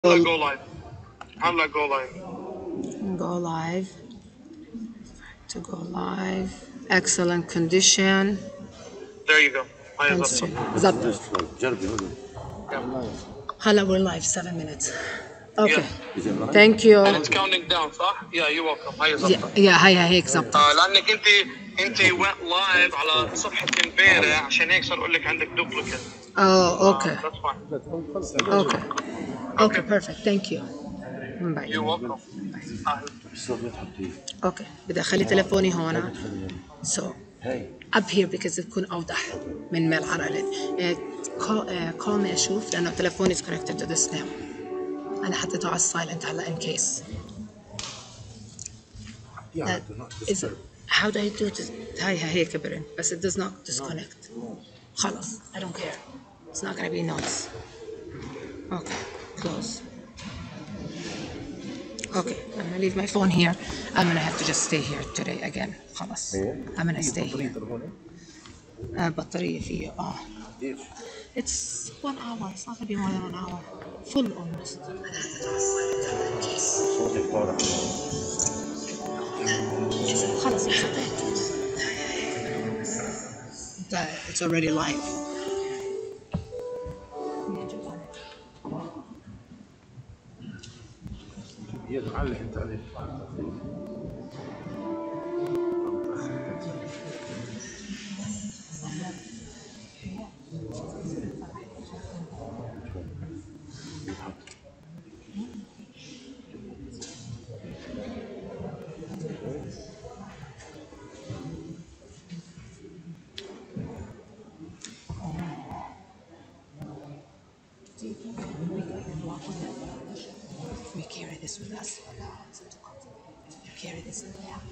هلا go live. هلا go live. Go live. To go live. Excellent condition. There you go. هاي And ظبطت. ظبط. جربي هون. هلا we're live 7 minutes. Okay. Is it right? Thank you. And it's counting down صح؟ Yeah, you're welcome. هاي ظبطت. هي هيك ظبط. لأنك أنت went live على صفحة امبارح عشان هيك صار أقول لك عندك duplicate. Okay. That's fine. Okay. Okay, perfect. Thank you. Bye. You're welcome. Okay. بدي أخلي تلفوني هون. So up here because يكون أوضح من ميل عرقلت. Call me أشوف لأنه تلفوني is connected to this now. أنا حطيته على silent هلا in case. Is how do I do this? هي كبرن بس it does not disconnect. خلاص I don't care. It's not gonna be noise. Okay, close. Okay, I'm gonna leave my phone here. I'm gonna have to just stay here today again. خلاص. I'm gonna stay here. بطارية فيه It's 1 hour. It's not gonna be more than 1 hour. Full almost. خلاص it's already live. We carry this with us. We carry this with us.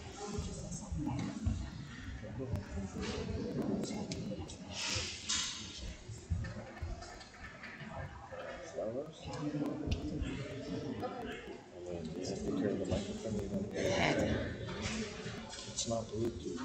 It's not Bluetooth.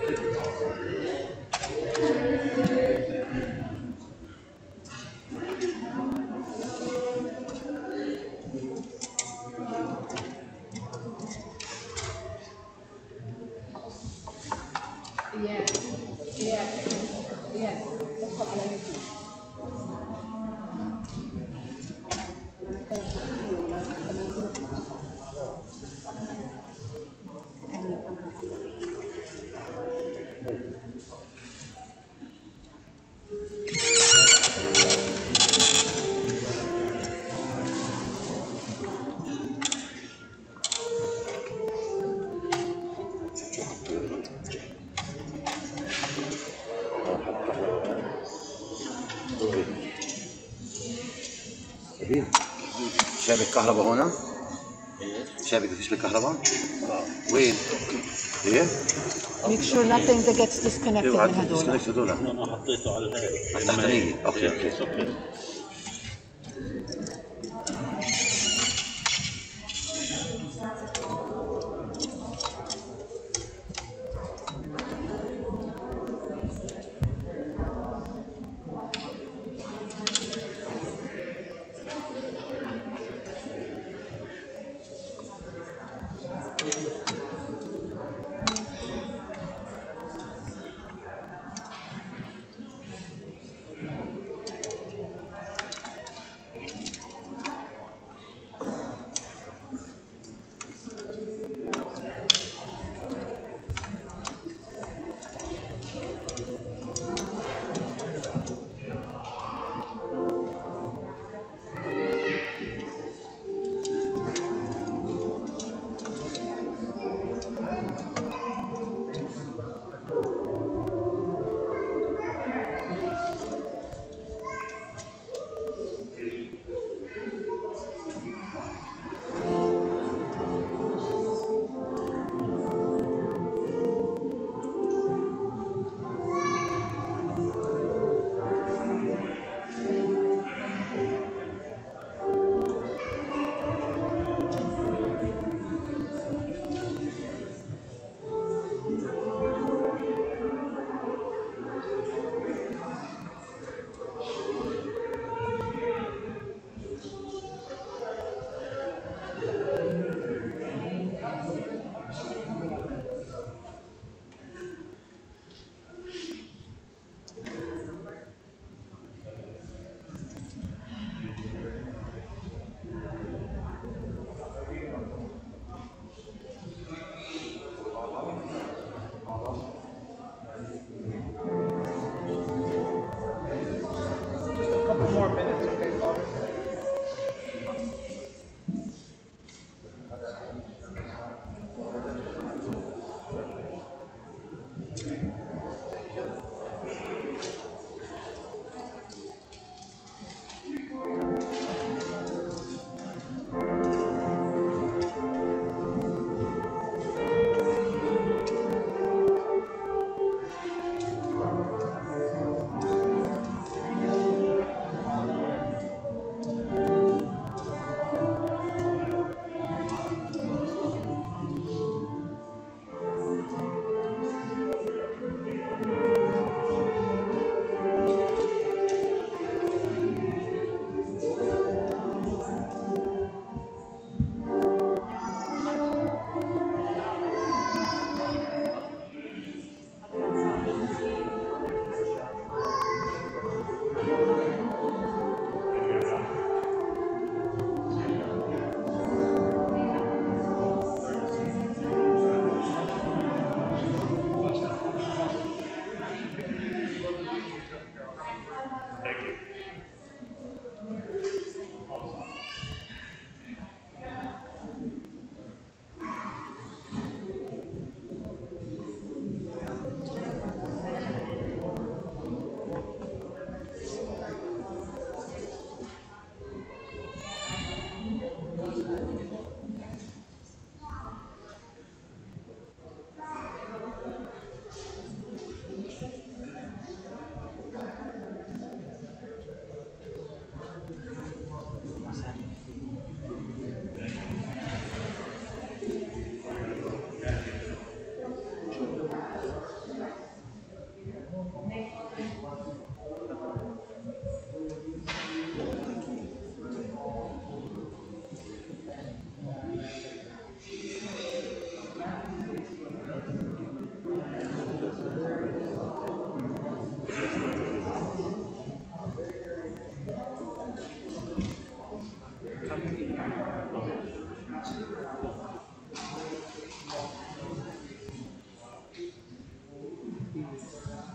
شابك كهرباء هنا؟ شابك فيش بالكهرباء؟ وين؟ ايه؟ Make sure nothing that gets disconnected من هدول. ديسكونكت هذول. انا حطيته على الهاي التحتانية. اوكي. اوكي.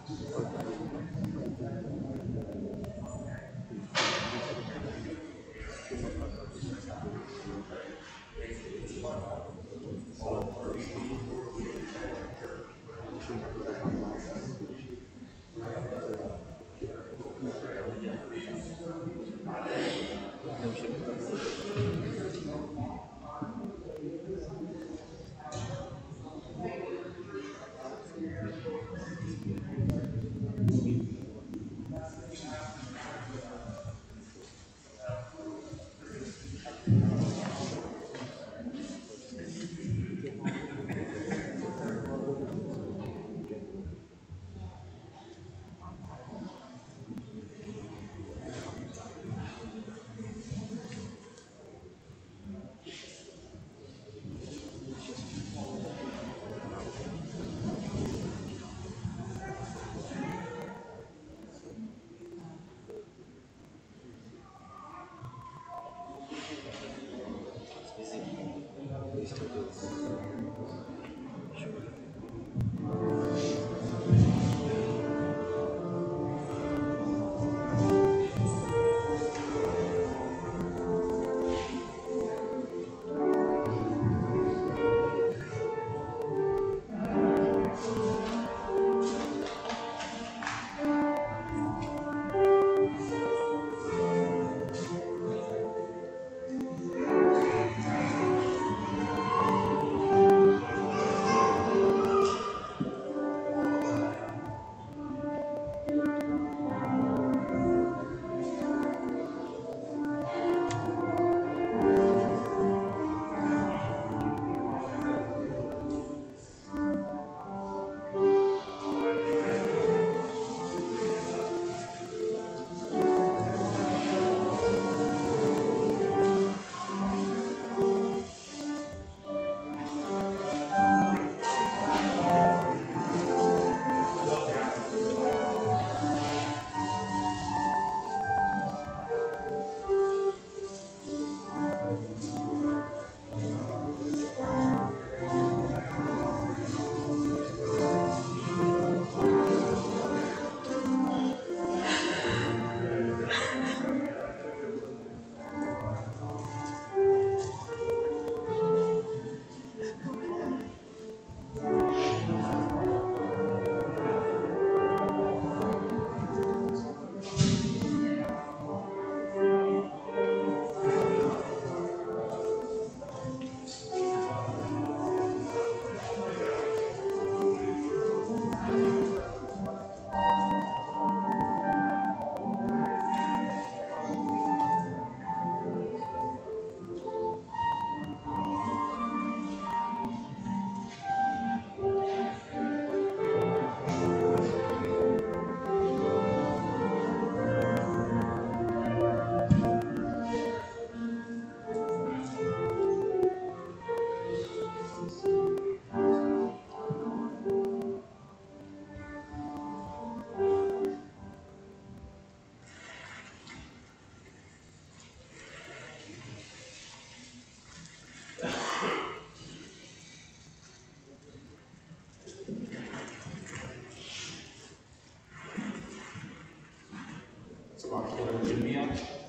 صباح الخير للجميع.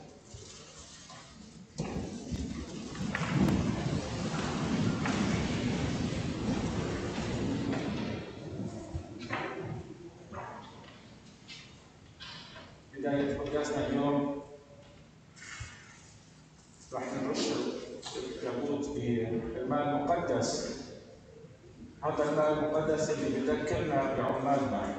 بداية قداسنا اليوم راح نرشد التابوت بالماء المقدس. هذا الماء المقدس اللي بذكرنا بعمالنا.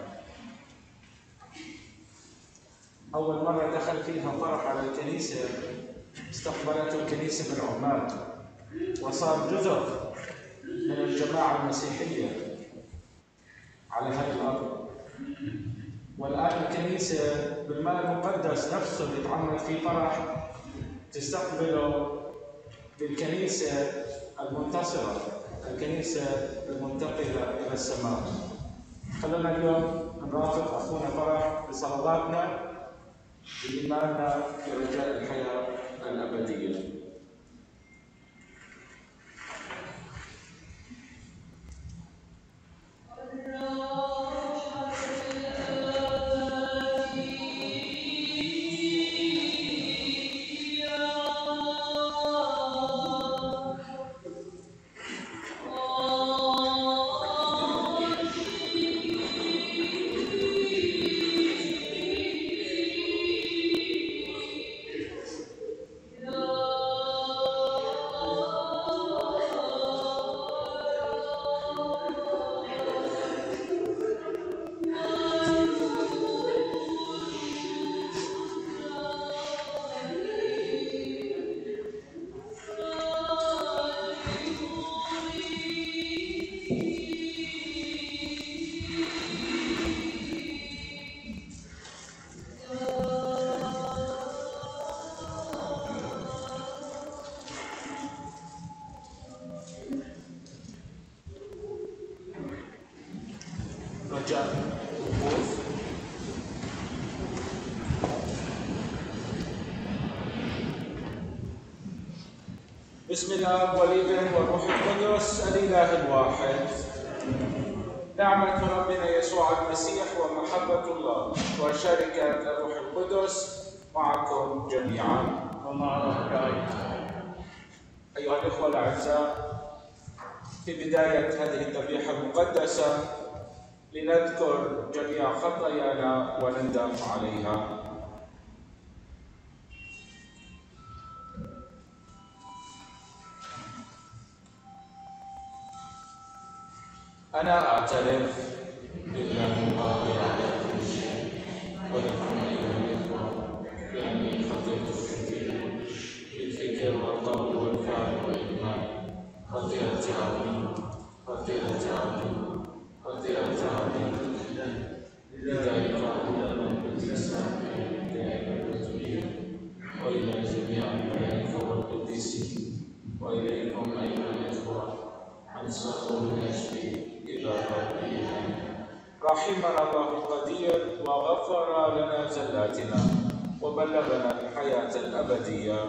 أول مرة دخل فيها فرح على الكنيسة استقبلته الكنيسة بالعمال وصار جزء من الجماعة المسيحية على هذه الأرض. والآن الكنيسة بالماء المقدس نفسه اللي يتعمل فيه فرح تستقبله بالكنيسة المنتصرة، الكنيسة المنتقلة إلى السماء. خلونا اليوم نرافق أخونا فرح بصلواتنا بإيماننا برجاء الحياة الأبدية. الروح الصفوف. بسم الآب والابن والروح القدس الإله الواحد. نعمة ربنا يسوع المسيح ومحبة الله وشركة الروح القدس معكم جميعا. أيها الإخوة الأعزاء، في بداية هذه الذبيحة المقدسة لنذكر جميع خطايانا ونندم عليها. أنا أعترف بالله القادر على كل شيء ولكم أيها الإخوة بأني خطيت كثيرا بالفكر والقول والفعل والإيمان، خطيئة عظيمة لذلك أقول بالإسلام وإلى جميع الملائكة والقديسين وإليكم أيها الإخوة أنصحوا نفسي إلى ربي. رحمنا الله القدير وغفر لنا زلاتنا وبلغنا الحياة الأبدية.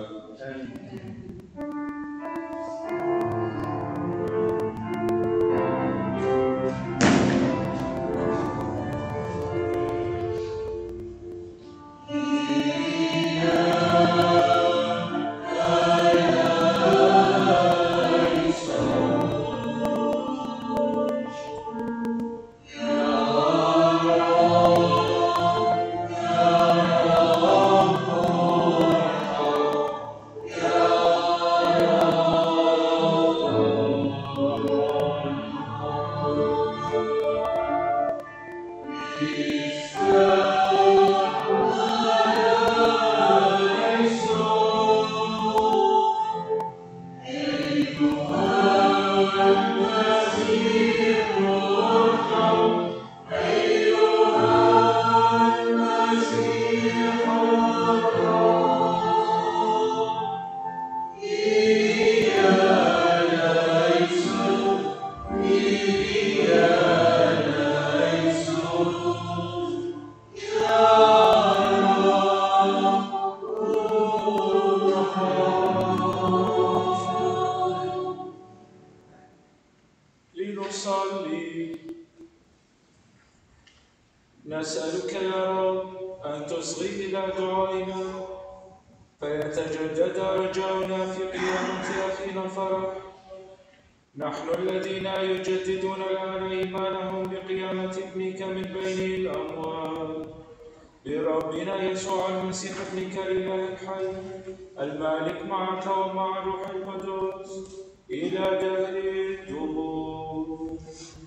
نسألك يا رب أن تصغي إلى دعائنا فيتجدد رجاؤنا في قيامة أخينا الفرح، نحن الذين يجددون الآن إيمانهم بقيامة ابنك من بين الأموات، بربنا يسوع المسيح ابنك الإله الحي المالك معك ومع الروح القدس إلى دهر الدهور.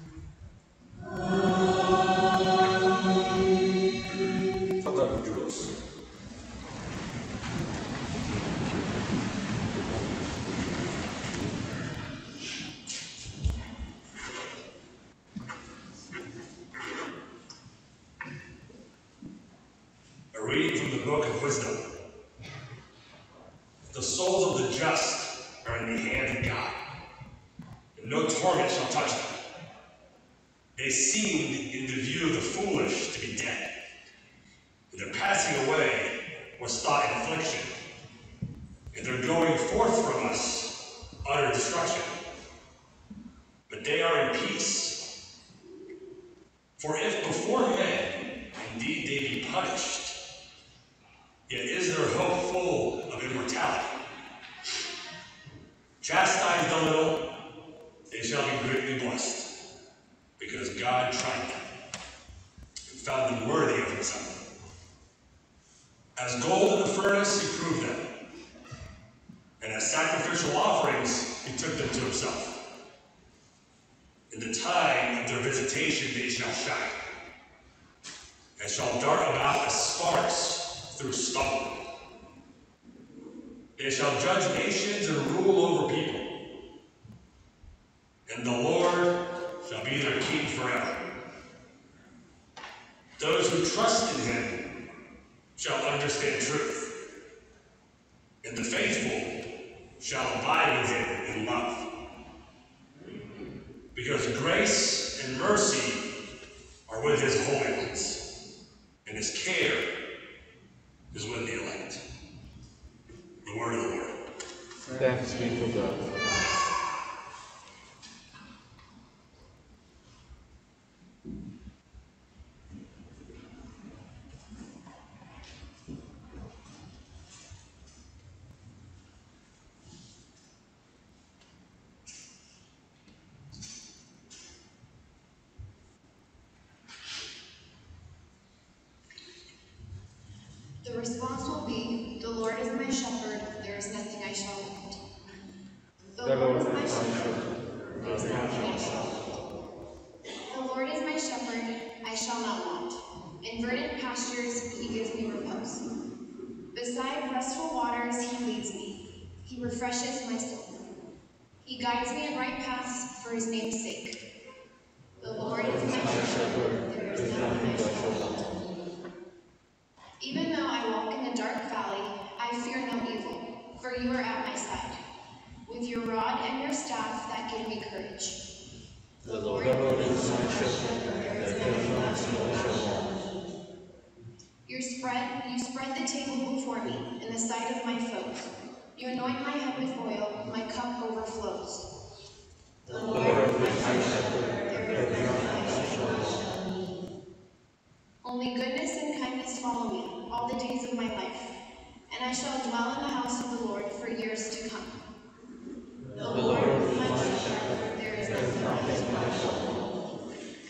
تفضلوا الجلوس. A reading from the Book of Wisdom. The souls of the just are in the hand of God, and no torment shall touch them. They seemed in the view of the foolish to be dead, and their passing away was thought in affliction, and their going forth from us utter destruction. But they are in peace. For if beforehand indeed they be punished, yet is their hope full of immortality. Chastised a little, they shall be greatly blessed, because God tried them and found them worthy of himself. As gold in the furnace, he proved them, and as sacrificial offerings, he took them to himself. In the time of their visitation, they shall shine, and shall dart about as sparks through stubble. They shall judge nations and rule over people, and the Lord shall be their king forever. Those who trust in him shall understand truth, and the faithful shall abide with him in love. Because grace and mercy are with his holy guidance, and his care is with the elect. The word of the Lord. Thanks be to God. The response will be, "The Lord is my shepherd, there is nothing I shall want." The Lord is my shepherd, there is nothing I shall want. The Lord is my shepherd, I shall not want. In verdant pastures he gives me repose. Beside restful waters he leads me. He refreshes my soul. He guides me in right paths for his name's sake. The Lord is my shepherd, there is nothing I shall want. Even though I walk in the dark valley, I fear no evil, for you are at my side. With your rod and your staff that give me courage. The Lord is my shepherd, there is nothing I shall want. You spread the table before me in the sight of my foes. You anoint my head with oil, my cup overflows. The Lord is my shepherd, there is nothing I shall want. Only goodness and kindness follow me all the days of my life, and I shall dwell in the house of the Lord for years to come. The Lord is my shepherd, there is nothing I shall want.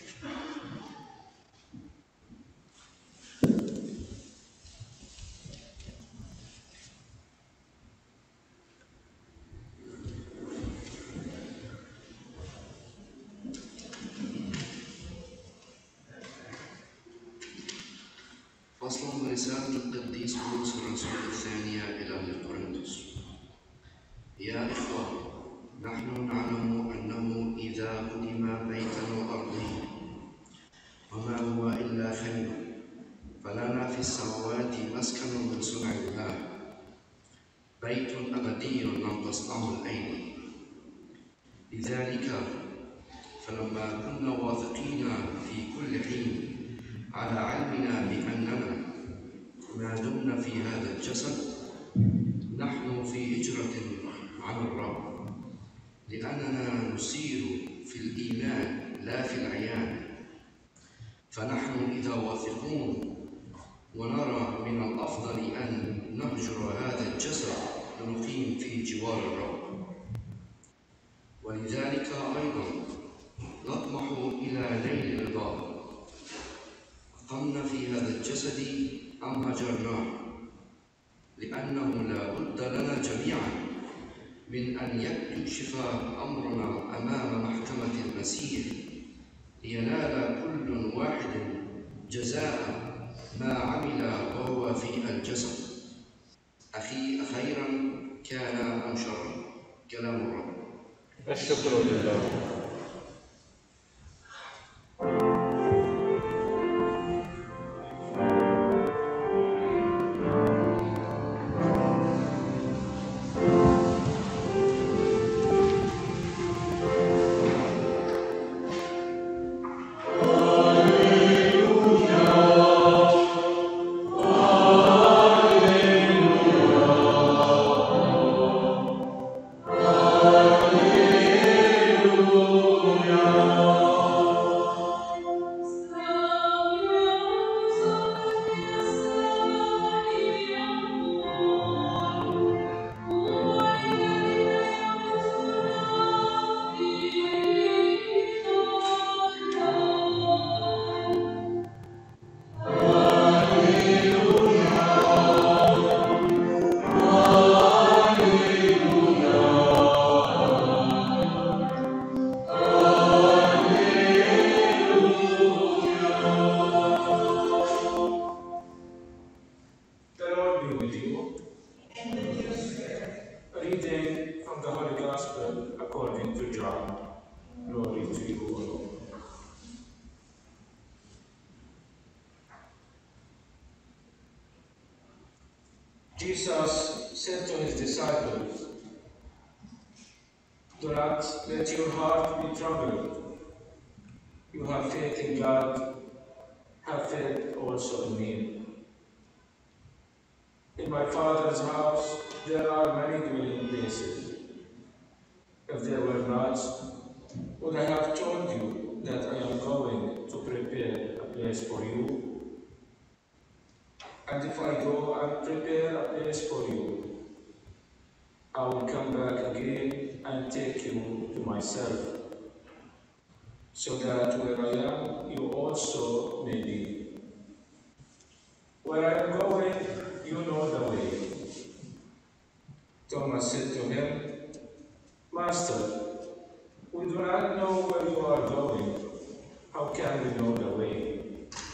فصل من رسالة القديس بولس الرسول الثانية إلى أهل كورنثوس. يا إخوة، نحن نعلم أنه إذا هدم بيتنا أرضي وما هو إلا خيمة، فلنا في السماوات مسكن من صنع الله، بيت أبدي لم تصنعه الأيدي. لذلك فلما كنا واثقين في كل حين على علمنا بأننا ما دمنا في هذا الجسد نحن في هجرة عن الرب، لأننا نسير في الإيمان لا في العيان. فنحن إذا واثقون ونرى من الأفضل أن نهجر هذا الجسد لنقيم في جوار الرب. ولذلك أيضا نطمح إلى نيل رضاه. أقمنا في هذا الجسد أم هجرناه، لأنه لا بد لنا جميعا من أن يكشف أمرنا أمام محكمة المسيح، لينال كل واحد جزاء ما عمل وهو في الجسد، خيرا كان أم شرا. كلام الرب. الشكر لله. Jesus said to his disciples, "Do not let your heart be troubled. You have faith in God, have faith also in me. In my Father's house there are many dwelling places. If there were not, would I have told you that I am going to prepare a place for you? And if I go and prepare a place for you, I will come back again and take you to myself, so that where I am, you also may be. Where I am going, you know the way. Thomas said to him, Master, we do not know where you are going. How can we know the way?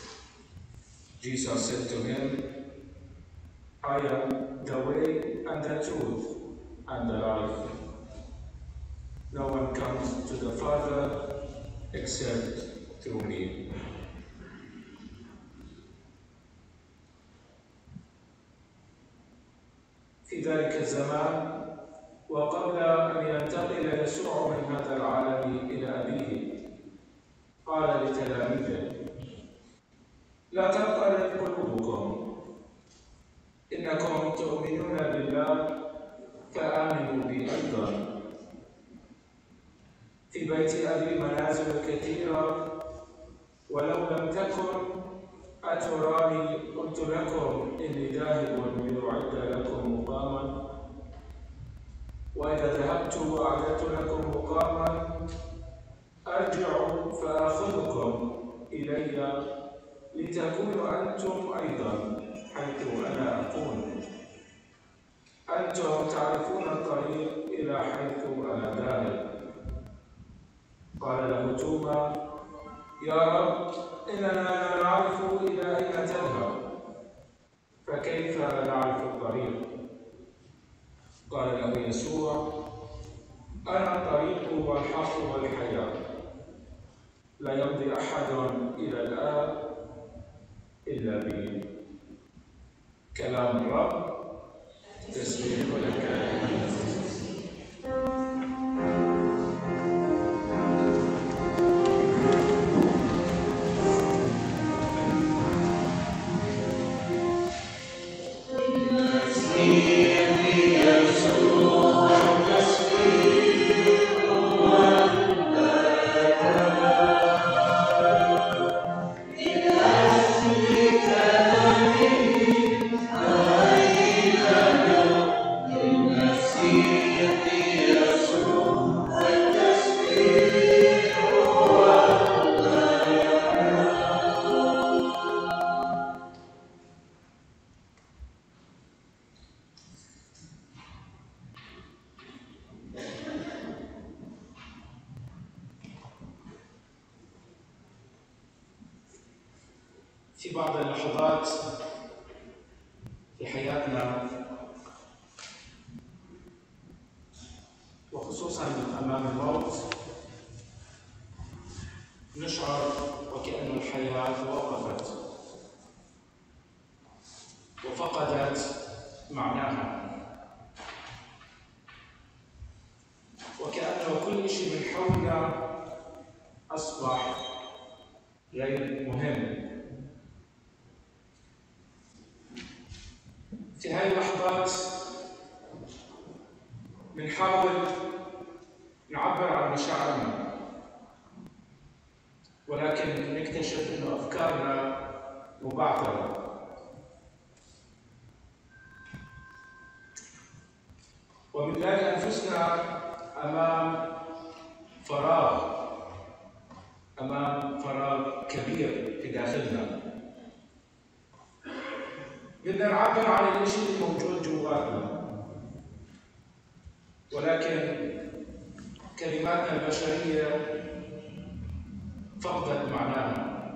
Jesus said to him, I am the way and the truth and the life. No one comes to the Father except through me. في ذلك الزمان وقبل أن ينتقل يسوع من هذا العالم إلى أبيه قال لتلاميذه لا تضطرب قلوبكم إنكم تؤمنون بالله فآمنوا بي أيضا في بيت أبي منازل كثيرة ولو لم تكن أتراني قلت لكم إني ذاهب لأعد لكم مقاما وإذا ذهبت وأعددت لكم مقاما أرجع فآخذكم إلي لتكونوا أنتم أيضا حيث أنا أكون. أنتم تعرفون الطريق إلى حيث أنا ذاهب. قال له توما يا رب إننا لا نعرف إلى أين تذهب فكيف نعرف الطريق؟ قال له يسوع أنا الطريق والحق والحياة لا يمضي أحد إلى الآب إلا بي. كلام الرب تسبيح لك. في بعض اللحظات في حياتنا وخصوصا أمام الموت نشعر وكأن الحياة وقفت وفقدت معناها وكأنه كل شيء من حولنا أصبح غير مهم. في هذه اللحظات بنحاول نعبر عن مشاعرنا ولكن نكتشف انه افكارنا مبعثره. وبنلاقي انفسنا امام فراغ كبير في داخلنا. بدنا نعبر عن الشيء الموجود جواتنا ولكن كلماتنا البشرية فقدت معناها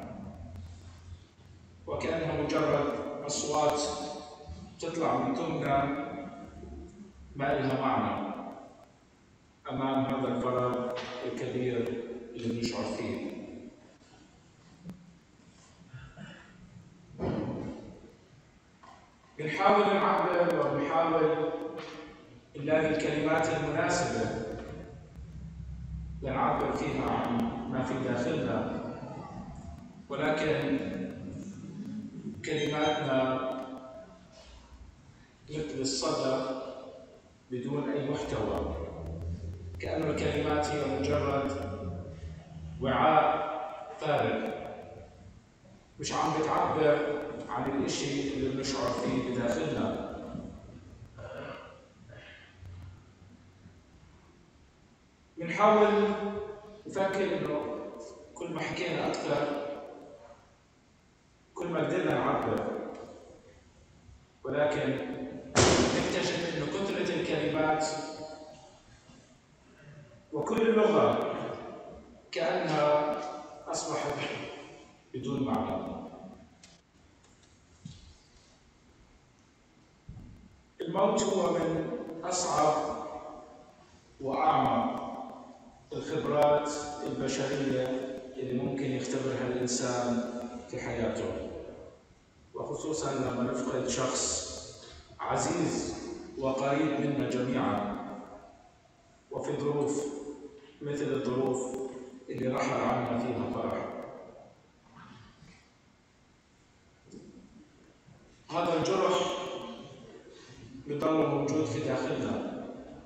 وكأنها مجرد أصوات تطلع من فمنا ما لها معنى أمام هذا الفراغ الكبير اللي بنشعر فيه. بنحاول نعبر وبنحاول نلاقي الكلمات المناسبة لنعبر فيها عن ما في داخلنا ولكن كلماتنا مثل الصدى بدون أي محتوى، كأن الكلمات هي مجرد وعاء فارغ مش عم بتعبر عن الإشي اللي بنشعر فيه بداخلنا. بنحاول نفكر إنه كل ما حكينا أكثر كل ما قدرنا نعبر، ولكن نكتشف إنه كثرة الكلمات وكل اللغة كأنها أصبحت بدون معنى. الموت هو من أصعب وأعمق الخبرات البشرية اللي ممكن يختبرها الإنسان في حياته، وخصوصاً لما نفقد شخص عزيز وقريب منا جميعاً، وفي ظروف مثل الظروف اللي رحل عنا فيها فرح. هذا الجرح بيضل موجود في داخلنا،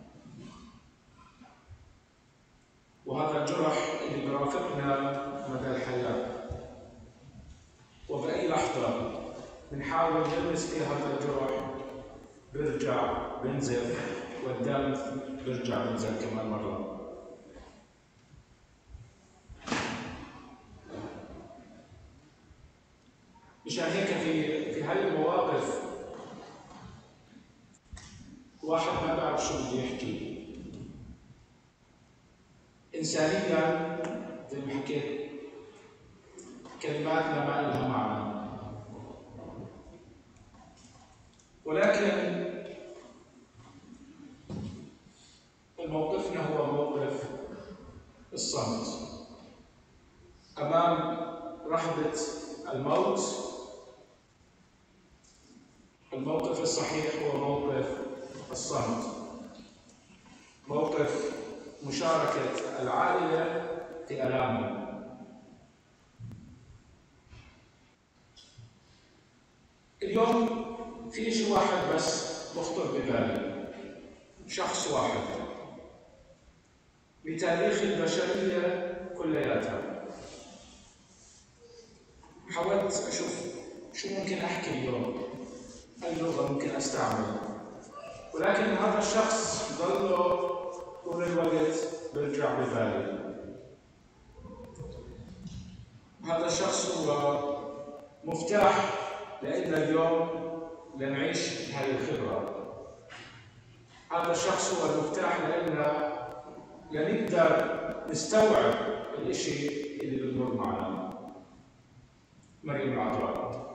وهذا الجرح اللي بيرافقنا مدى الحياة، وبأي لحظة بنحاول نلمس فيها هذا الجرح بيرجع بنزف، والدم بيرجع بنزل كمان مرة. مشان هيك في هاي المواقف واحد ما بعرف شو بده يحكي. إنسانياً زي ما حكيت كلماتنا ما لها معنى، ولكن موقفنا هو موقف الصمت أمام رهبة الموت. الموقف الصحيح هو موقف الصمت، موقف مشاركة العائلة في آلامهم. اليوم في شيء واحد بس بخطر ببالي، شخص واحد بتاريخ البشرية كلياتها. حاولت أشوف شو ممكن أحكي اليوم، أي لغة ممكن أستعمل، ولكن هذا الشخص ضله طول الوقت برجع ببالي. هذا الشخص هو مفتاح لإلنا اليوم لنعيش هذه الخبرة. هذا الشخص هو المفتاح لإلنا لنقدر نستوعب الإشي اللي بيمر معنا. مريم العذراء.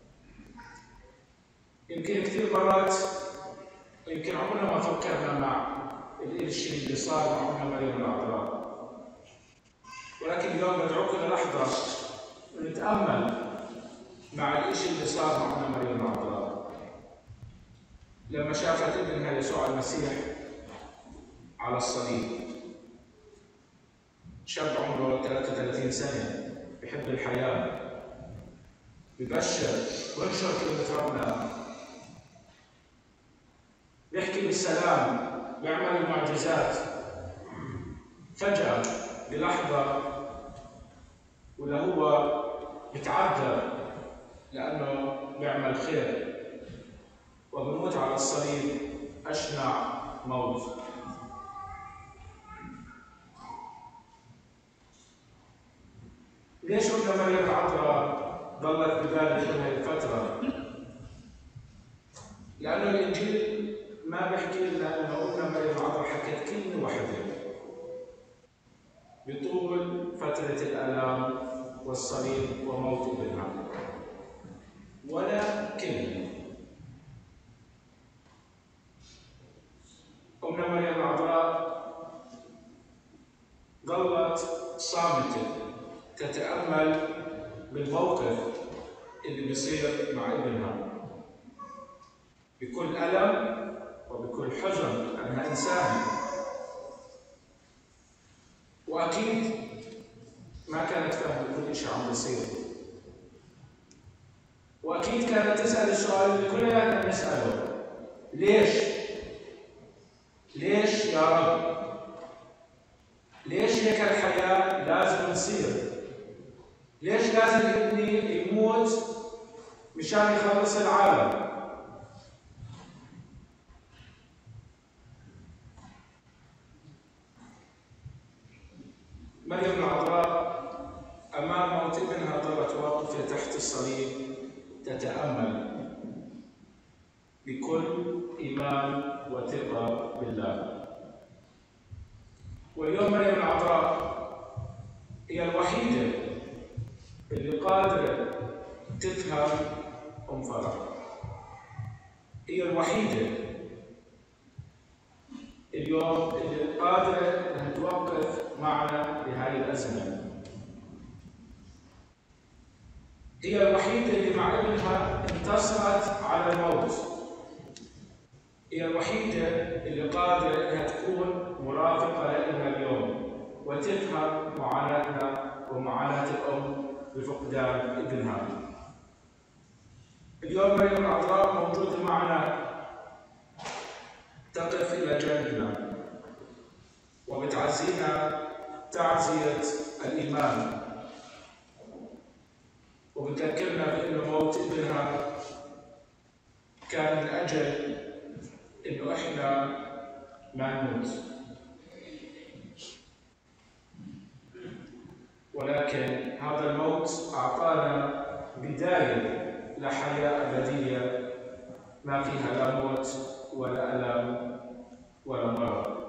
يمكن كثير مرات يمكن عمرنا ما فكرنا مع الشيء اللي صار مع أمنا مريم العذراء، ولكن اليوم بدعوكم للحظة ونتأمل مع الشيء اللي صار مع أمنا مريم العذراء لما شافت ابنها يسوع المسيح على الصليب. شاب عمره 33 سنة بحب الحياة، ببشر وينشر كلمة ربنا، بيحكي بالسلام، بيعمل المعجزات. فجأة بلحظة ولا هو بتعذب لأنه بيعمل خير وبموت على الصليب أشنع موت. ليش أمنا مريم العذراء ضلت ببالي طول هذه الفترة؟ لأنه الإنجيل ما بيحكي لنا أنه أمنا مريم العذراء حكت كلمة واحدة بطول فترة الآلام والصليب وموت ابنها، ولا كلمة. أمنا مريم العذراء ظلت صامتة تتأمل بالموقف اللي بيصير مع ابنها بكل ألم وبكل حزن، لأنها إنسانة، وأكيد ما كانت فاهمة كل شيء عم بيصير، وأكيد كانت تسأل السؤال اللي كلنا نسأله: ليش؟ ليش يا رب؟ ليش هيك الحياة لازم تصير؟ ليش لازم ابني يموت مشان يخلص العالم؟ مريم العذراء أمام موت ابنها ظلت واقفة تحت الصليب تتأمل بكل إيمان وثقة بالله. واليوم مريم العذراء هي الوحيدة اللي قادرة تفهم أم فرح. هي الوحيدة اليوم اللي قادرة أن توقف معنا بهاي الأزمة. هي الوحيدة اللي مع ابنها انتصرت على الموت. هي الوحيدة اللي قادرة أنها تكون مرافقة لنا اليوم وتفهم معاناتنا ومعاناة الأم بفقدان ابنها. اليوم مريم العذراء موجودة معنا، تقف إلى جانبنا وبتعزينا تعزية الإيمان، وبتذكرنا بأن موت ابنها كان من أجل إنه إحنا ما نموت، ولكن هذا الموت أعطانا بداية لحياة أبدية ما فيها لا موت ولا ألم ولا مرض.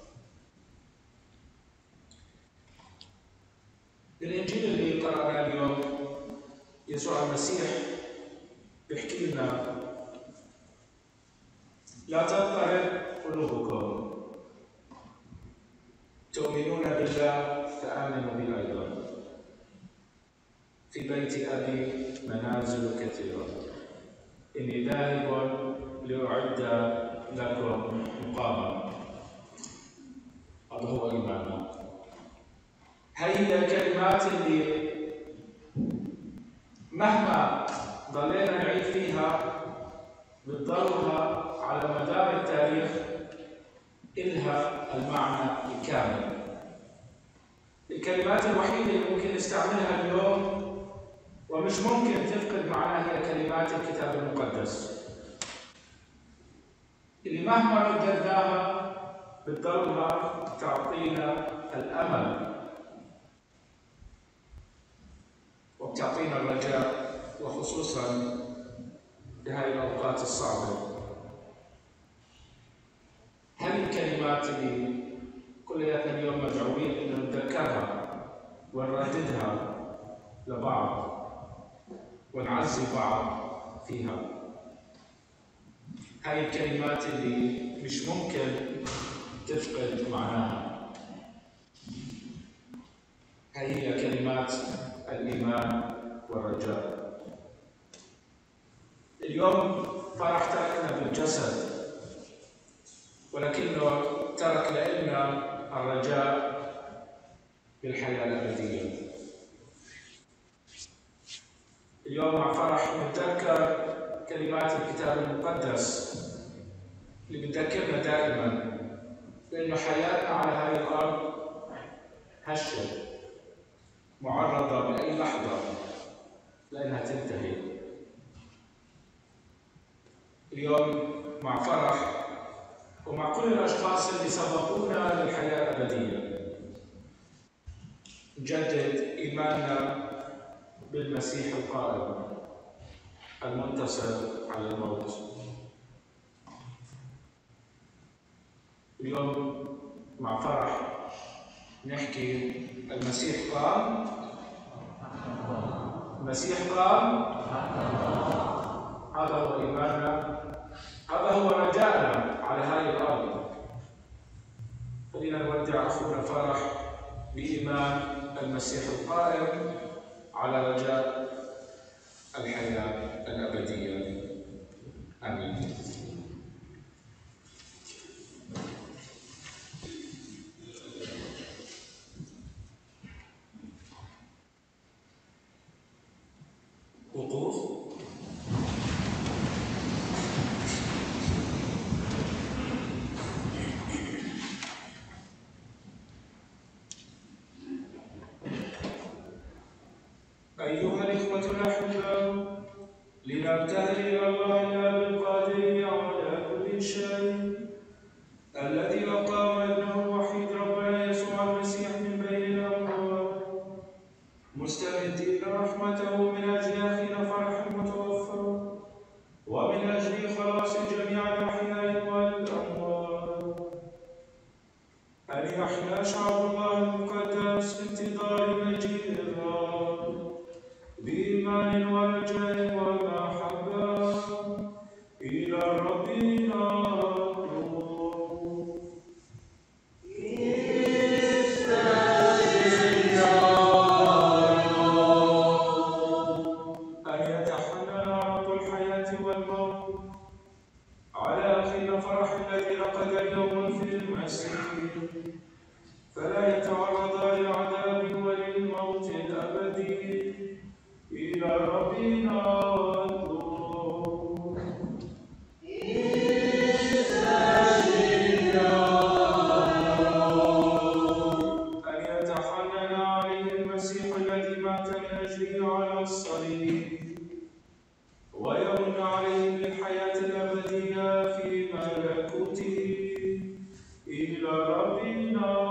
الإنجيل اللي قرأناه اليوم يسوع المسيح بيحكي لنا: لا تضطرب قلوبكم، تؤمنون بالله فآمنوا بي أيضا، في بيت أبي منازل كثيرة، إني ذاهب لأعد لكم مقاما. هذا هو إيماننا. هي الكلمات اللي مهما ضلينا نعيد فيها بتضلها على مدار التاريخ إلها المعنى الكامل. الكلمات الوحيدة اللي ممكن نستعملها اليوم ومش ممكن تفقد معناها هي كلمات الكتاب المقدس، اللي مهما رددناها بتضلها تعطينا الأمل وبتعطينا الرجاء، وخصوصا بهذه الأوقات الصعبة. هذه الكلمات اللي كلياتنا اليوم مدعوين إنه نتذكرها ونرددها لبعض ونعزي بعض فيها. هاي الكلمات اللي مش ممكن تفقد معناها. هاي هي كلمات الإيمان والرجاء. اليوم فرح تركنا بالجسد، ولكنه ترك لنا الرجاء بالحياة الأبدية. اليوم مع فرح نتذكر كلمات الكتاب المقدس اللي بتذكرنا دائما بأنه حياتنا على هذه الأرض هشة معرضة بأي لحظة لأنها تنتهي. اليوم مع فرح ومع كل الأشخاص اللي سبقونا للحياة الأبدية نجدد إيماننا بالمسيح القائم المنتصر على الموت. اليوم مع فرح نحكي المسيح قام، المسيح قام، هذا هو إيماننا، هذا هو رجاءنا على هذه الأرض. خلينا نودع أخونا فرح بإيمان المسيح القائم على رجاء الحياة الأبدية. آمين. وقوف. لنبتهل إلى الله الآب القادر على كل شيء الذي أقام ابنه الوحيد ربنا يسوع المسيح من بين الأموات مستمدين رحمته من أجل أخينا فرح المتوفى ومن أجل خلاص جميع الأحياء والأموات أن يحيا شعب الله المقدس في انتظار مجيء الرب بإيمان ورجاء ومحبة إلى ربنا. فلا يتعرض للعذاب وللموت الأبدي إلى ربنا أن يتحنن عليه المسيح الذي مات من أجله على الصليب ويمن عليه بالحياة الأبدية في ملكوته إلى ربنا.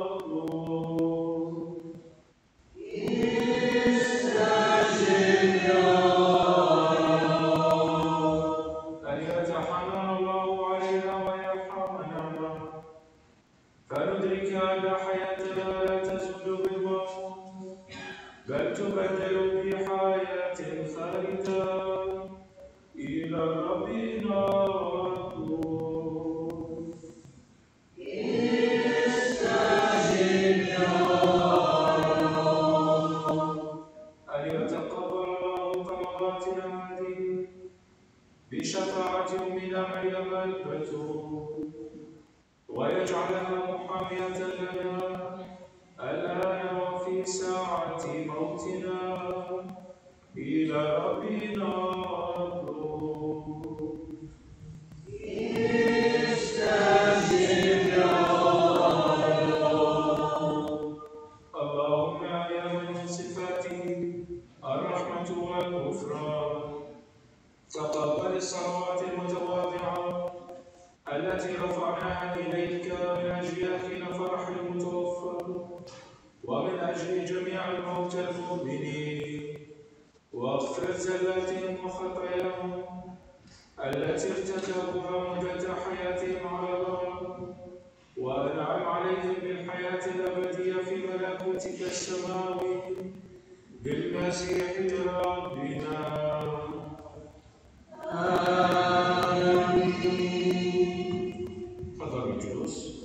أن يتحنن الله علينا ويرحمنا فندرك أن حياتنا لا تزول بالموت بل تبدل بحياة خالدة إلى ربنا. بشفاعة أمنا مريم البتول ويجعلها محامية لنا الآن وفي ساعة موتنا إلى ربنا. اللهم يا من صفاته الرحمة والغفران تقبل الصلوات المتواضعة التي رفعناها إليك من أجل أخينا فرح المتوفى ومن أجل جميع الموتى المؤمنين واغفر زلاتهم وخطاياهم التي ارتكبوها مدة حياتهم على الأرض وأنعم عليهم بالحياة الأبدية في ملكوتك السماوي بالمسيح ربنا. تفضلوا الجلوس.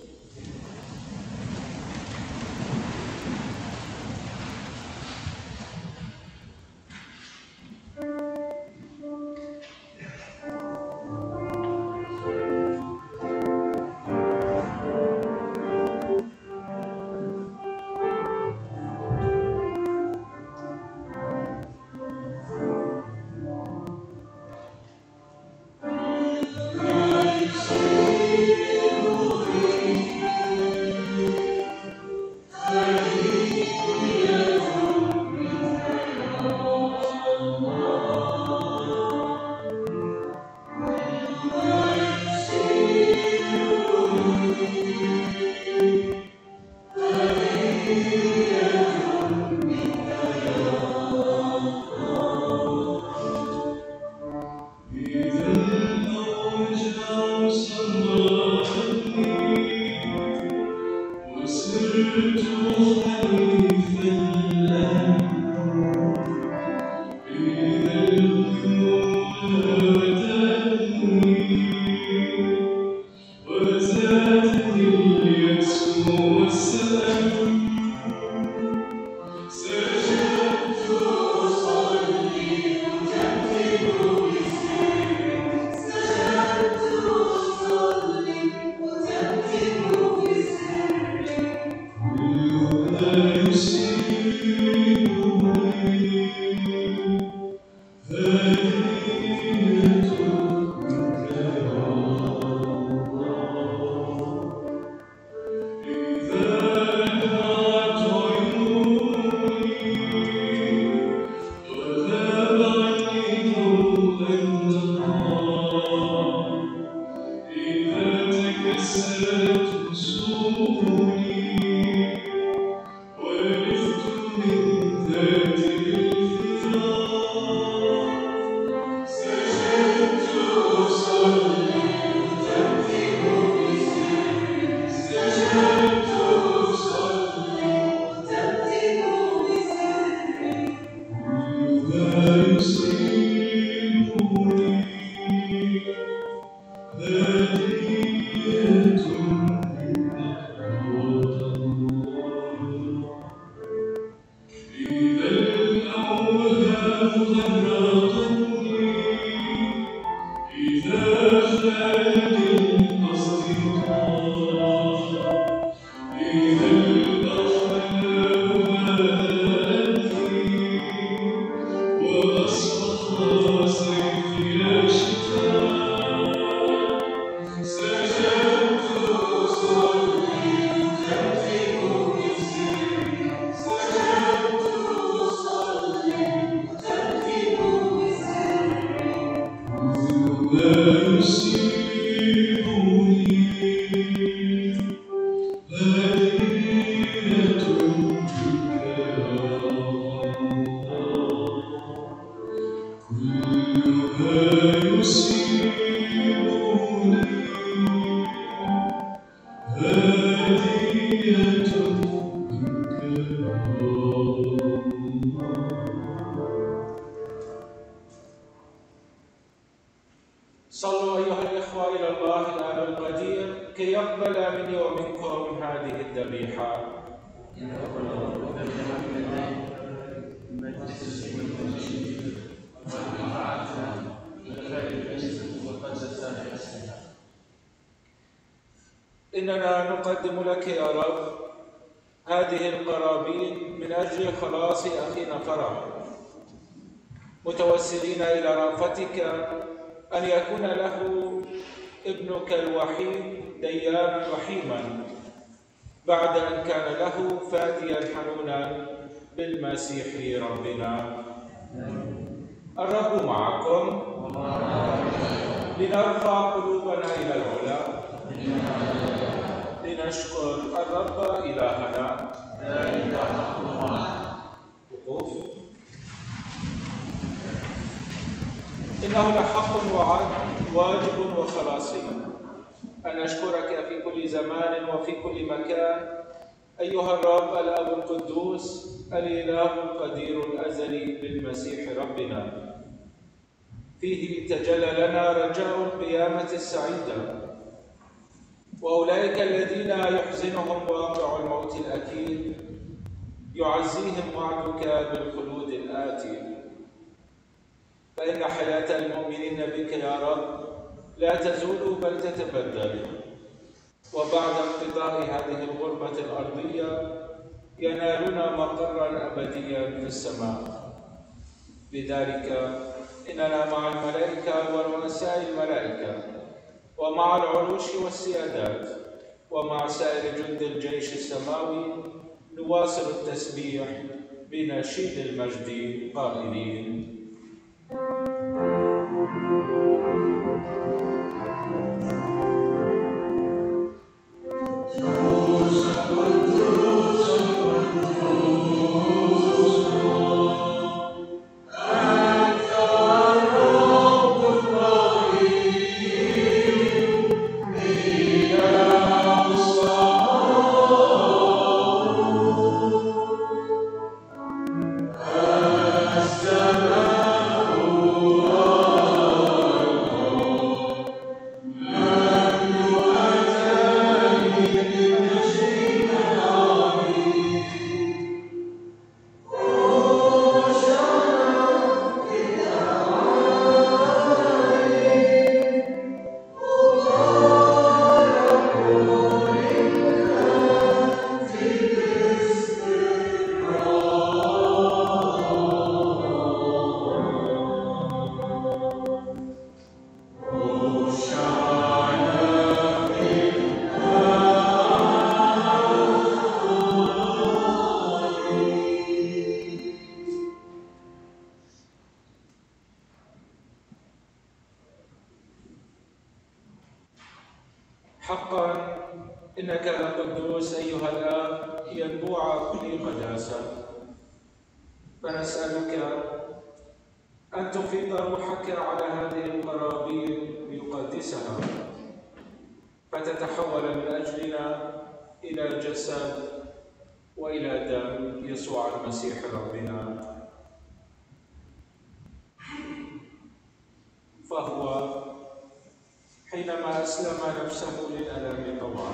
صلوا أيها الإخوة إلى الله الآب القدير كي يقبل مني ومنكم هذه الذبيحة. إننا نقدم لك يا رب هذه القرابين من أجل خلاص أخينا فرح، متوسلين إلى رأفتك أن يكون له ابنك الوحيد ديانا رحيما بعد أن كان له فاديا حنونا بالمسيح ربنا. الرب معكم. لنرفع قلوبنا إلى العلا، لنشكر الرب إلهنا. وقوف. إنه لحق وعدل واجب وخلاصي أن أشكرك في كل زمان وفي كل مكان أيها الرب الأب القدوس الإله القدير الأزلي بالمسيح ربنا. فيه تجلى لنا رجاء القيامة السعيدة، وأولئك الذين يحزنهم واقع الموت الأكيد يعزيهم وعدك بالخلود الآتي. فإن حياة المؤمنين بك يا رب لا تزول بل تتبدل، وبعد انقضاء هذه الغربة الأرضية ينالون مقرا أبديا في السماء. لذلك إننا مع الملائكة ورؤساء الملائكة ومع العروش والسيادات ومع سائر جند الجيش السماوي نواصل التسبيح بنشيد المجد قائلين: حقا إنك القدوس أيها الآب ينبوع كل قداسة، فنسألك أن تفيض روحك على هذه القرابين ليقدسها، فتتحول من أجلنا إلى جسد وإلى دم يسوع المسيح ربنا. فهو حينما أسلم نفسه للألم طوعا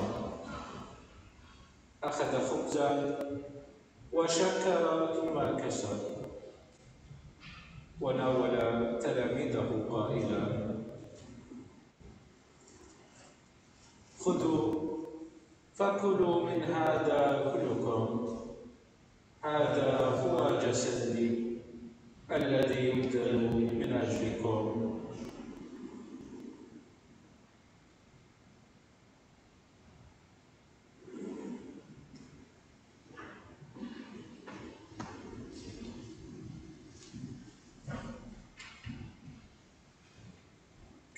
أخذ خبزا وشكر ثم كسر وناول تلاميذه قائلا: خذوا فكلوا من هذا كلكم، هذا هو جسدي الذي يبذل من أجلكم.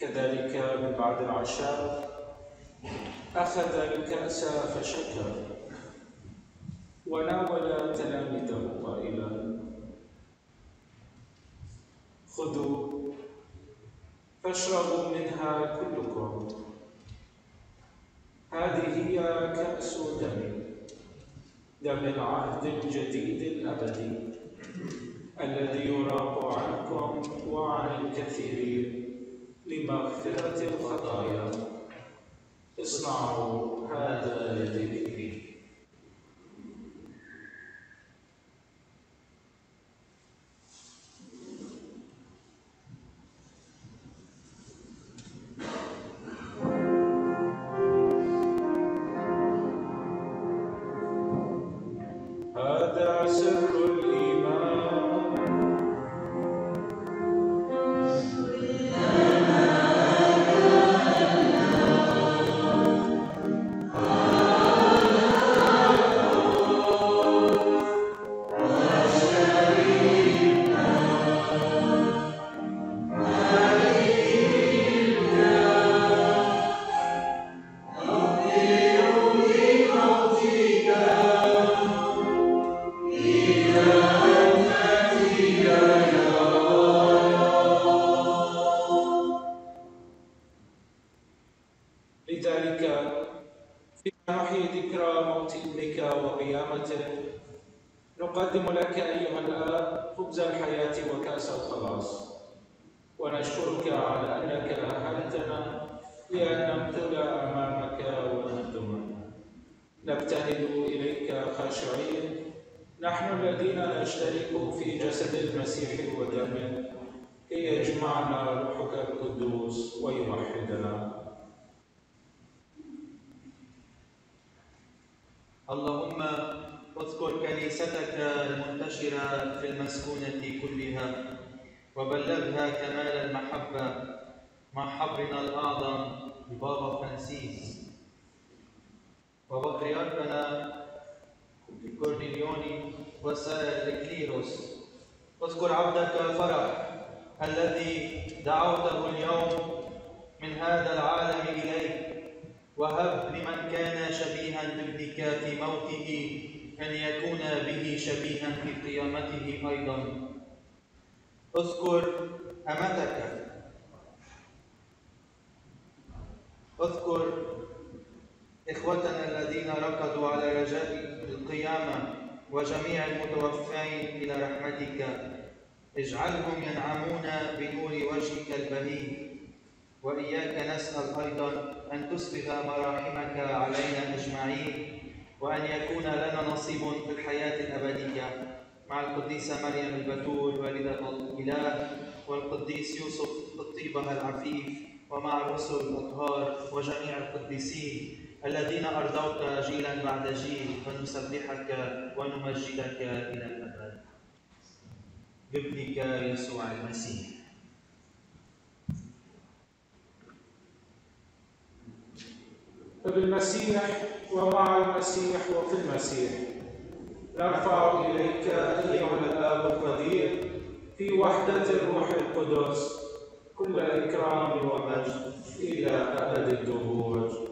كذلك من بعد العشاء أخذ الكأس فشكر وناول تلاميذه قائلا: خذوا فاشربوا منها كلكم، هذه هي كأس دمي، دم العهد الجديد الأبدي الذي يراق عنكم وعن الكثيرين لمغفرة الخطايا. اصنعوا هذا لذكري. هذا سر الإيمان. لذلك فيما نحيي ذكرى موت ابنك وقيامته نقدم لك أيها الآب خبز الحياة وكأس الخلاص، ونشكرك على أنك أهلتنا لأن نمثل أمامك ونخدمك. نبتهل إليك خاشعين نحن الذين نشترك في جسد المسيح ودمه، كي يجمعنا روحك القدوس ويوحدنا. اللهم اذكر كنيستك المنتشرة في المسكونة كلها وبلغها كمال المحبة مع حبرنا الأعظم البابا فرانسيس وبطريركنا كورنيليوني وسائر الكليروس. اذكر عبدك فرح الذي دعوته اليوم من هذا العالم إليك، وهب لمن كان شبيها بابنك في موته أن يكون به شبيها في قيامته أيضا. اذكر أمتك، اذكر إخوتنا الذين ركضوا على رجاء القيامة وجميع المتوفين إلى رحمتك، اجعلهم ينعمون بنور وجهك البهي. وإياك نسأل أيضا أن تسبغ مراحمك علينا أجمعين، وأن يكون لنا نصيب في الحياة الأبدية مع القديسة مريم البتول والدة الإله، والقديس يوسف الطيبة العفيف، ومع الرسل الأطهار وجميع القديسين الذين أرضوك جيلا بعد جيل، فنسبحك ونمجدك إلى الأبد بابنك يسوع المسيح. فبالمسيح ومع المسيح وفي المسيح نرفع إليك أيها الآب القدير في وحدة الروح القدس كل إكرام ومجد إلى أبد الدهور.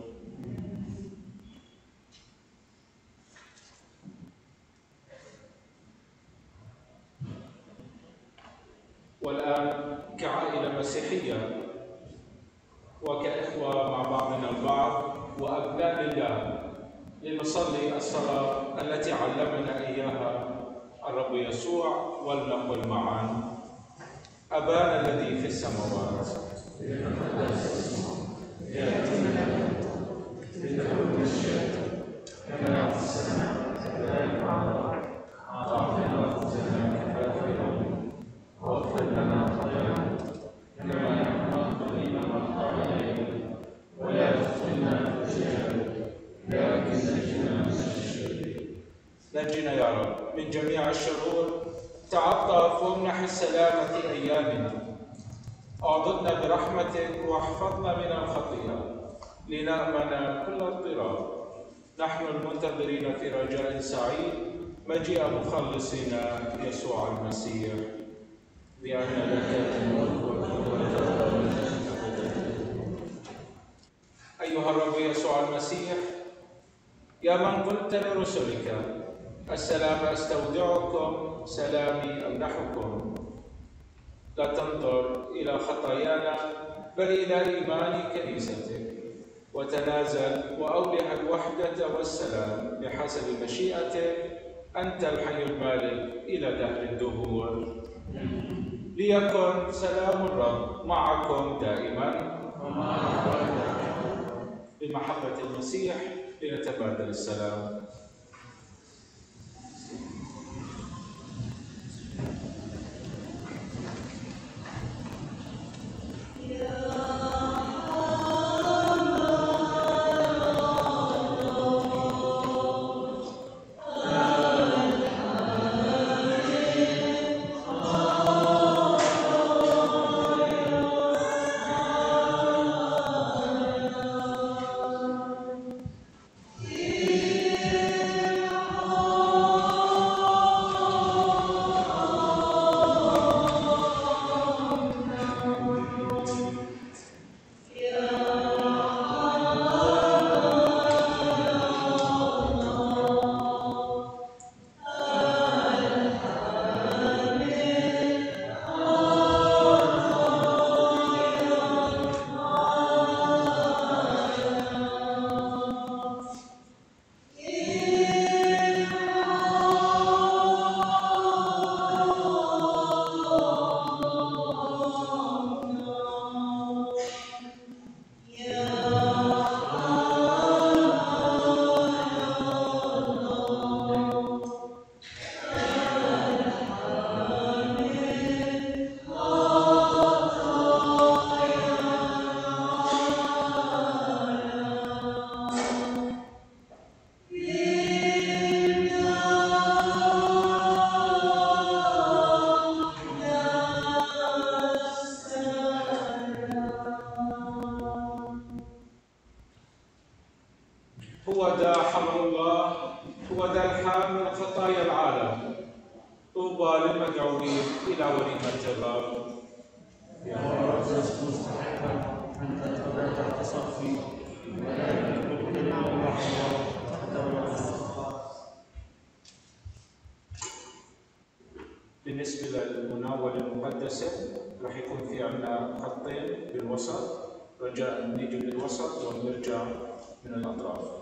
والآن كعائلة مسيحية وكإخوة مع بعضنا البعض وأبناء لله لنصلي الصلاة التي علمنا إياها الرب يسوع، ولنقل معا: أبانا الذي في السماوات، يأتينا لتكن مشيئتك كما في السماء كذلك على الأرض. أعطنا خبزنا كفافنا اليوم، واغفر لنا خطايانا كما نحن نغفر لمن أخطأ إلينا، ولا تدخلنا في تجارب لكن نجنا من الشرير. نجنا يا رب من جميع الشرور، تعطف وامنح السلامة أيامنا، أعضدنا برحمتك واحفظنا من الخطيئة لنأمن كل اضطراب، نحن المنتظرين في رجاء سعيد مجيء مخلصنا يسوع المسيح، لأن لك الملك والقوة والمجد. يا من قلت لرسلك السلام أستودعكم سلامي أمنحكم، لا تنظر إلى خطايانا بل إلى إيمان كنيستك، وتنازل وأولها الوحدة والسلام بحسب مشيئتك أنت الحي المالك إلى دهر الدهور. ليكن سلام الرب معكم دائما بمحبة المسيح لنتبادل السلام. هو ذا حمل الله، هو ذا الحامل خطايا العالم. طوبى للمدعوين إلى وليمة الرب. يا رب لست مستحقا أن تتبرع تصفي بالنسبة للمناولة المقدسة راح يكون في عندنا خطين بالوسط، رجاء نيجي بالوسط ونرجع من الأطراف.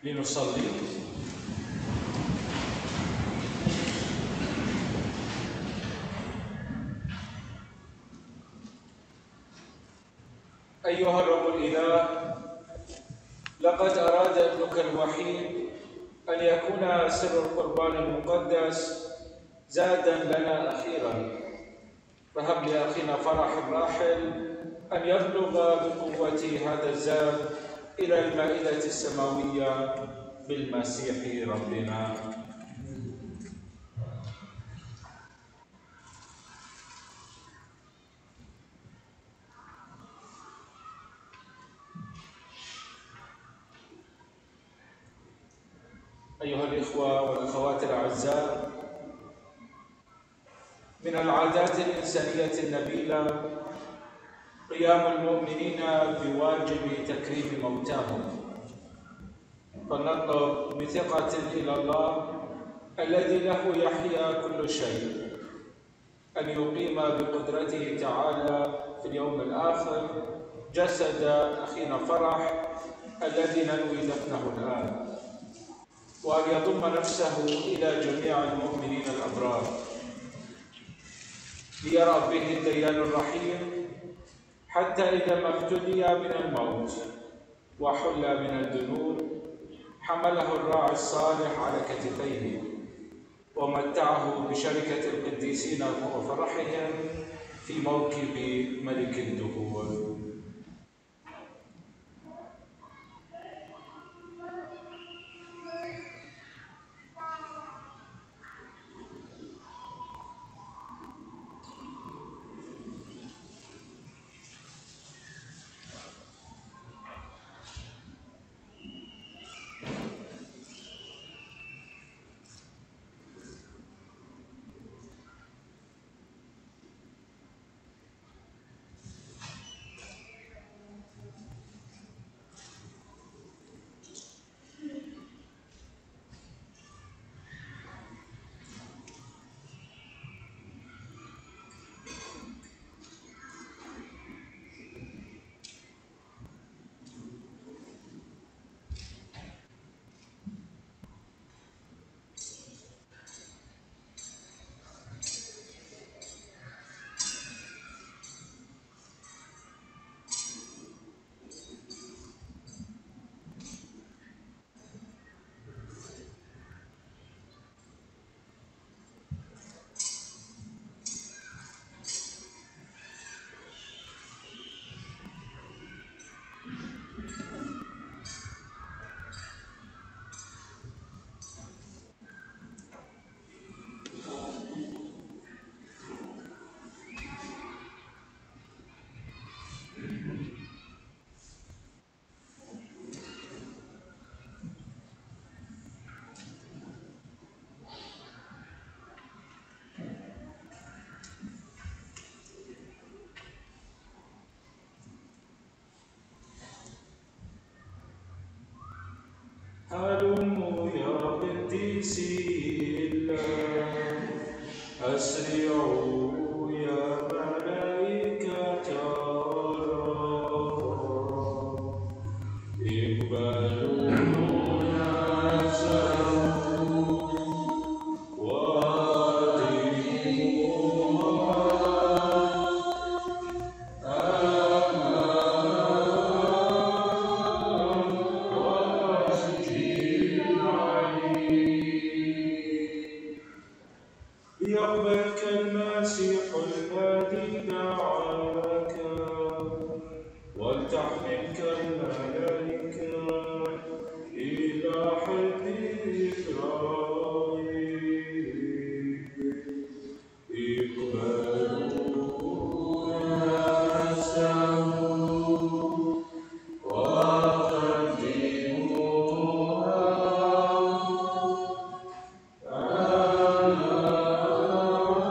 لنصلي. أيها الرب الإله، لقد أراد ابنك الوحيد أن يكون سر القربان المقدس زادا لنا أخيرا، فهب لأخينا فرح الراحل أن يبلغ بقوة هذا الزاد إلى المائدة السماوية بالمسيح ربنا. أيها الإخوة والأخوات الأعزاء، من العادات الإنسانية النبيلة قيام المؤمنين بواجب تكريم موتاهم، فلنطلب بثقة إلى الله الذي له يحيا كل شيء أن يقيم بقدرته تعالى في اليوم الآخر جسد أخينا فرح الذي ننوي دفنه الآن، وأن يضم نفسه إلى جميع المؤمنين الأبرار ليرى به الديان الرحيم، حتى إذا ما ابتلي من الموت وحل من الذنوب حمله الراعي الصالح على كتفيه ومتعه بشركة القديسين وفرحهم في موكب ملك الدهور. هلموا يا قديسي الله، أسرعوا يا ملائكة الله، اقبلوا نفسه ليقبلك المسيح الذي دعاك، ولتحملك الملائكة إلى حد إسرائيل، اقبلوا نفسه وقدموها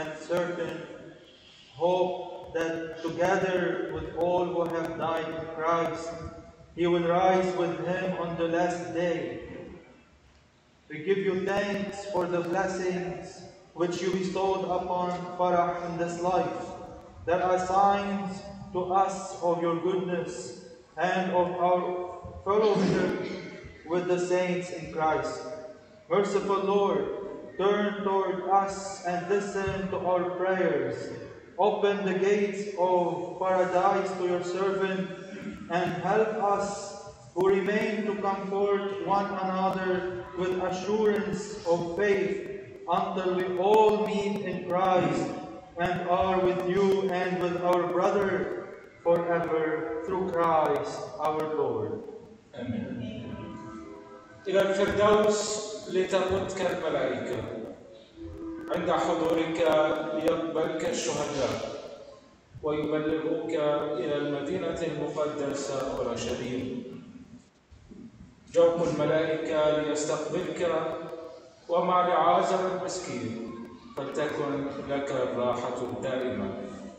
and certain hope that together with all who have died in Christ, he will rise with him on the last day. We give you thanks for the blessings which you bestowed upon Farah in this life. There are signs to us of your goodness and of our fellowship with the saints in Christ. Merciful Lord, turn toward us and listen to our prayers. Open the gates of paradise to your servant and help us who remain to comfort one another with assurance of faith until we all meet in Christ and are with you and with our brother forever through Christ our Lord. آمين. إلى الفردوس لتمتك الملائكة عند حضورك ليقبلك الشهداء ويبلغوك إلى المدينة المقدسة أورشليم. جوق الملائكة ليستقبلك ومع لعازر المسكين فلتكن لك الراحة الدائمة.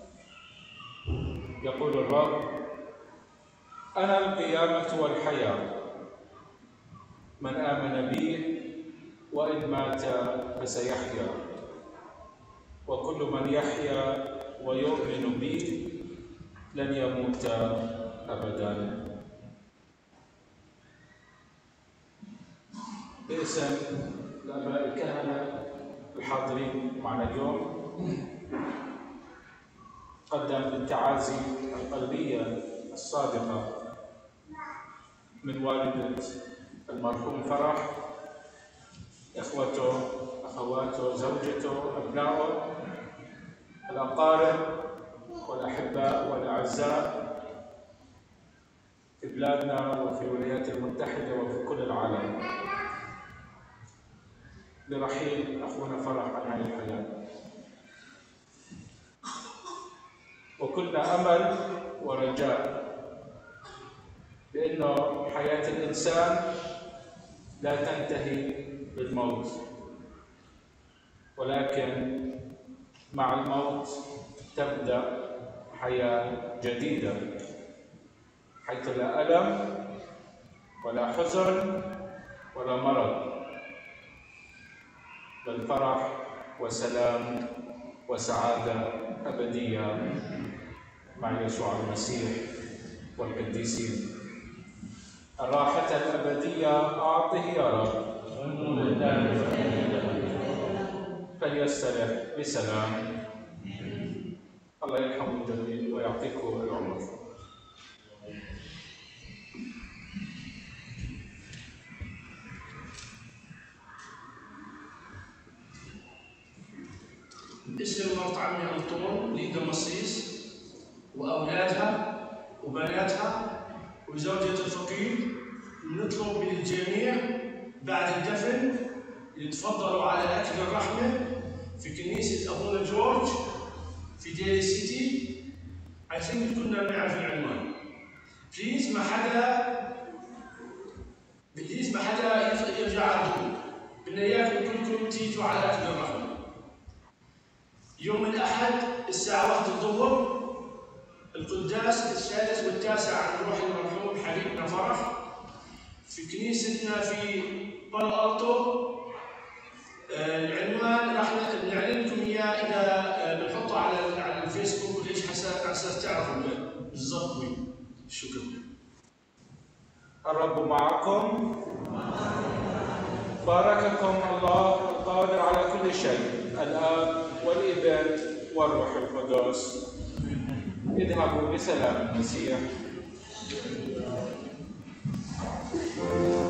يقول الرب: أنا القيامة والحياة، من آمن بي وإن مات فسيحيا، وكل من يحيا ويؤمن بي لن يموت أبدا. باسم الآباء الكهنة الحاضرين معنا اليوم قدم التعازي القلبية الصادقة من والدة المرحوم فرح، إخوته، أخواته، زوجته، أبنائه، الأقارب والأحباء والأعزاء في بلادنا وفي الولايات المتحدة وفي كل العالم لرحيل أخونا فرح عن هذه الحياة. وكلنا أمل ورجاء بأنه حياة الإنسان لا تنتهي بالموت، ولكن مع الموت تبدأ حياة جديدة حيث لا ألم ولا حزن ولا مرض، بل فرح وسلام وسعادة أبدية مع يسوع المسيح والقديسين. الراحة الأبدية أعطه يا رب، فليسترح بسلام. الله يرحم الجميع ويعطيكم العمر. باسم مرت عمي أنطون ليدا مصيص وأولادها وبناتها وزوجة الفقير، نطلب من الجميع بعد الدفن يتفضلوا على أكل الرحمة في كنيسة أبونا جورج في ديلي سيتي. عايزين كنا نعرف العنوان. بليز ما حدا يرجع عندكم، بدنا إياكم كلكم تيجوا على أكل الرحمة. يوم الأحد الساعة 1 الظهر القداس السادس والتاسع عن روح المرحوم حبيبنا فرح في كنيستنا في بال ألتو. العنوان راح نعلن لكم اياه اذا بنحطه على الفيسبوك وليش على اساس تعرفوا بالضبط وين. شكرا. الرب معكم. بارككم الله القادر على كل شيء، الآب والابن والروح القدس. اذهبوا بسلام المسيح.